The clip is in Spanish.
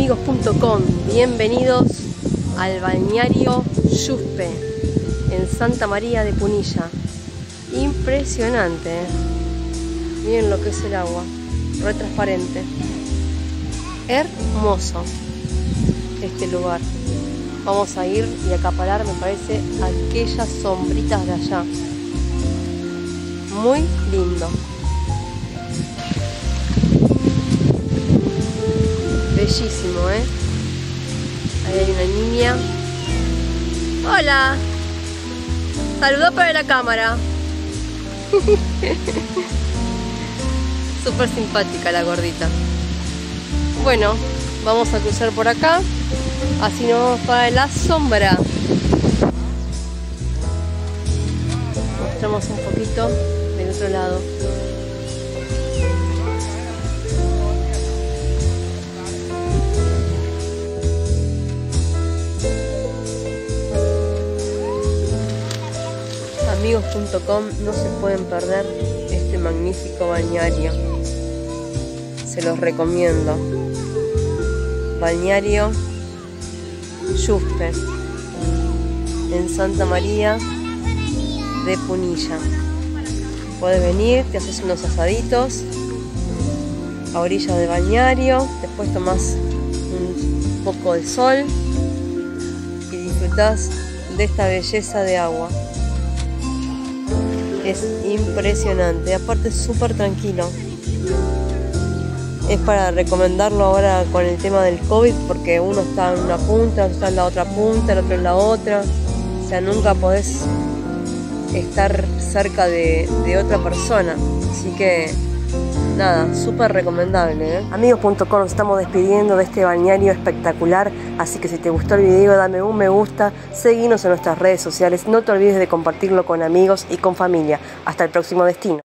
amigos.com, bienvenidos al balneario Yuspe en Santa María de Punilla. Impresionante, ¿eh? Miren lo que es el agua, re transparente. Hermoso este lugar. Vamos a ir y acaparar, me parece, aquellas sombritas de allá. Muy lindo. Bellísimo, ¿eh? Ahí hay una niña. ¡Hola! Saludó para la cámara. Súper simpática la gordita. Bueno, vamos a cruzar por acá. Así nos vamos para la sombra. Mostramos un poquito del otro lado. Amigos.com, no se pueden perder este magnífico balneario. Se los recomiendo. Balneario Yuspe en Santa María de Punilla. Puedes venir, te haces unos asaditos a orilla de balneario, después tomás un poco de sol y disfrutás de esta belleza de agua. Es impresionante, aparte es súper tranquilo. Es para recomendarlo ahora con el tema del COVID, porque uno está en una punta, otro está en la otra punta, el otro en la otra. O sea, nunca podés estar cerca de otra persona. Así que nada, súper recomendable, ¿eh? Amigos.com, nos estamos despidiendo de este balneario espectacular. Así que si te gustó el video, dame un me gusta, seguinos en nuestras redes sociales. No te olvides de compartirlo con amigos y con familia. Hasta el próximo destino.